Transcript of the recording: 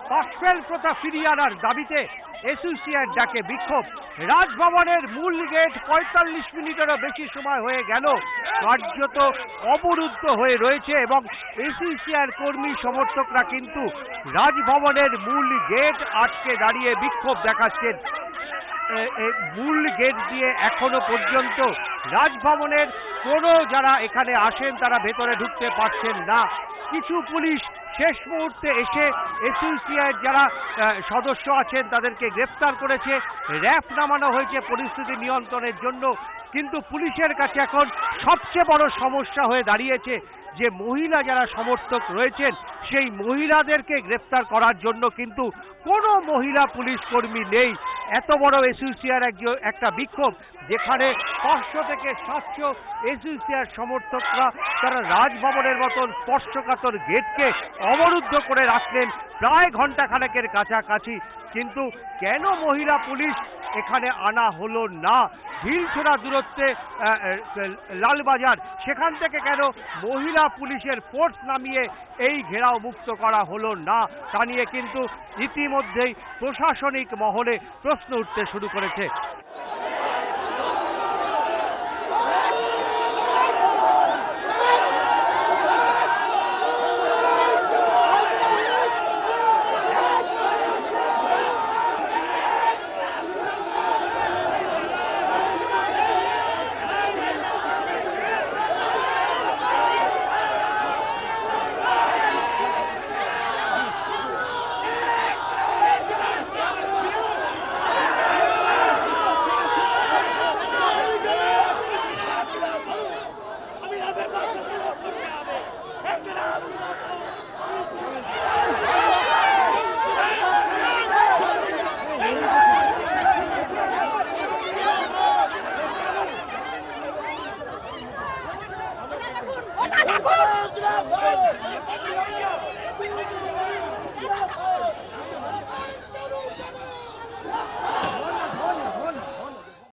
পাশ-ফেল প্রথা ফিরিয়ে আনার দাবিতে এসইউসিআই ডাকে বিক্ষোভ। রাজভবনের মূল গেট ৪৫ মিনিটেরও বেশি সময় হয়ে গেল কার্যত অবরুদ্ধ হয়ে রয়েছে এবং এসইউসিআইয়ের কর্মী সমর্থকরা কিন্তু রাজভবনের মূল গেট আটকে দাঁড়িয়ে বিক্ষোভ দেখাচ্ছেন। মূল গেট দিয়ে এখনো পর্যন্ত রাজভবনের কোনো যারা এখানে আসেন তারা ভেতরে ঢুকতে পারছেন না। কিছু পুলিশ শেষ মুহূর্তে এসে এসইউসিআইয়ের যারা সদস্য আছেন তাদেরকে গ্রেফতার করেছে, র্যাফ নামানো হয়েছে পরিস্থিতি নিয়ন্ত্রণের জন্য। কিন্তু পুলিশের কাছে এখন সবচেয়ে বড় সমস্যা হয়ে দাঁড়িয়েছে যে মহিলা যারা সমর্থক রয়েছেন সেই মহিলাদেরকে গ্রেফতার করার জন্য কিন্তু কোনো মহিলা পুলিশ কর্মী নেই। এত বড় এসইউসিআইয়ের একটা বিক্ষোভ যেখানে ৫০০ থেকে ৭০০ এসইউসিআইয়ের সমর্থকরা তারা রাজভবনের মতন স্পর্শকাতর গেটকে অবরুদ্ধ করে রাখলেন প্রায় ঘণ্টাখানেকের কাছাকাছি। কিন্তু কেন মহিলা পুলিশ এখানে আনা হলো না? ঢিলছোড়া দূরত্বে লালবাজার, সেখান থেকে কেন মহিলা পুলিশের ফোর্স নামিয়ে এই ঘেরাও মুক্ত করা হলো না তা নিয়ে কিন্তু ইতিমধ্যেই প্রশাসনিক মহলে প্রশ্ন উঠতে শুরু করেছে।